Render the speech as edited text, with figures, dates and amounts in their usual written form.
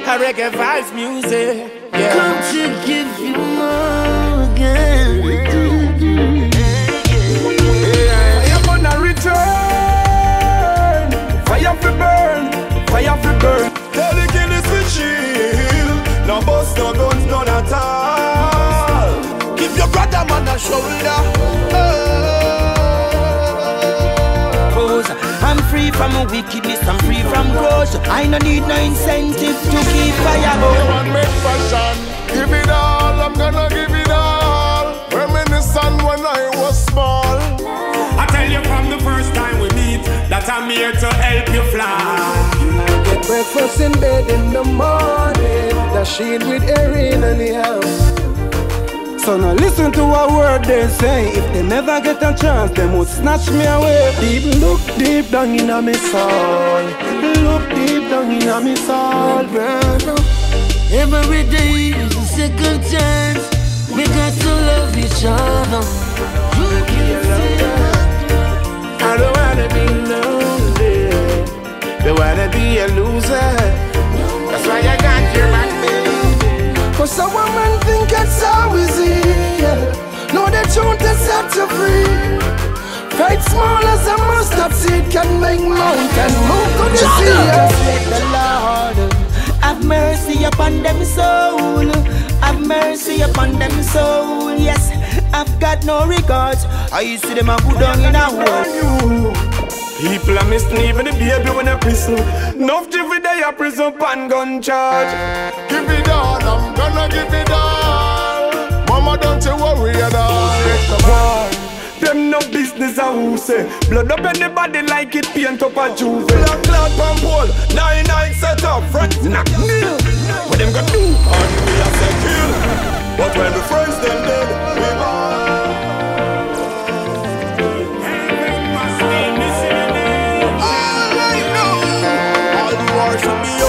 a reggae vibes music. Yeah. Come to give you more again. Fire gonna return. Fire fi burn. Fire fi burn. Tell the killers to chill. No bust, no guns, none at all. Give your brother man a shoulder. Cause I'm free from wickedness, I'm free from grudge. I no need no incentive to keep fire burning. Make fashion, give it all, I'm gonna give it all. Reminiscent when I was small. I tell you from the first time we meet that I'm here to help you fly. Get breakfast in bed in the morning, the shade with Erin and the house. So now listen to a word they say. If they never get a chance, they must snatch me away. Deep, look deep down in my soul. Look deep down in my soul, brother. Every day is a second chance. We got to love each other. I don't wanna be lonely. Don't wanna be a loser. That's why I got your back, baby. Cause some women think it's so easy. No, the truth is set you free. Faith small as a mustard seed can make mountain move to the sea. Let the Lord have mercy upon them soul. Have mercy upon them soul. Yes, I've got no regards. I see them a put down in a hole. People are missing even the baby when they're prison. Enough every day a prison pan gun charge. Give it all, I'm gonna give it all. Mama, don't you worry at all. Them no business a who say. Blood up anybody like it paint up a juve. Black cloud pump hole, 9-9 set up, friends knock nil. What them gonna do? And we have said kill. But when the friends them dead, we ball. All I know, all the war should be